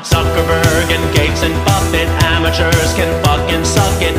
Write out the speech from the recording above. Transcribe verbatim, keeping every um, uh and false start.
Zuckerberg and Gates and Buffett, amateurs can fucking suck it.